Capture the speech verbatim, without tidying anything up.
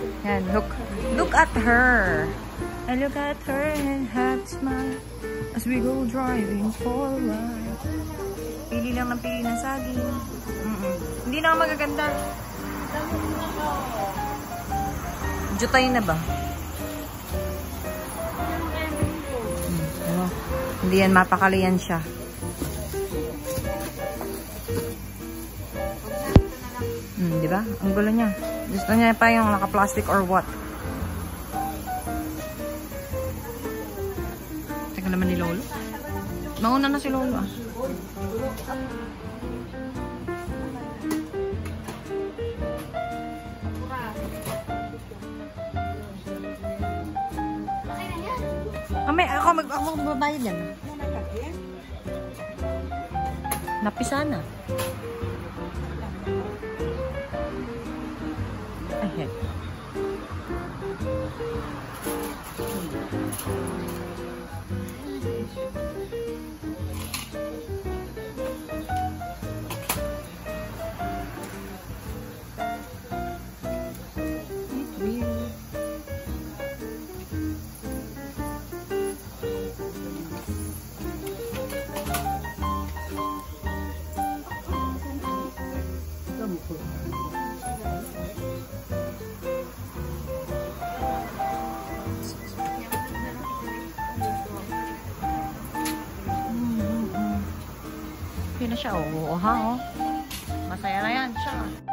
Yan, look. Look at her. I look at her and have smile as we go driving for a ride. Pili lang ng pili ng saging. Mm -mm. Hindi na magaganda. Jutay na ba? Hmm, ano? Hindi yan mapakalian siya. Hmm, di ba? Ang gulo niya. Gusto niya pa yung naka-plastic or what? Teka naman ni Lolo. Mauna na si Lolo ah. Kami, ako mag ako magbabayad yan. Napisa na. Ay, Yun na siya, oh. Oh, ha, oh. Masaya na yan siya.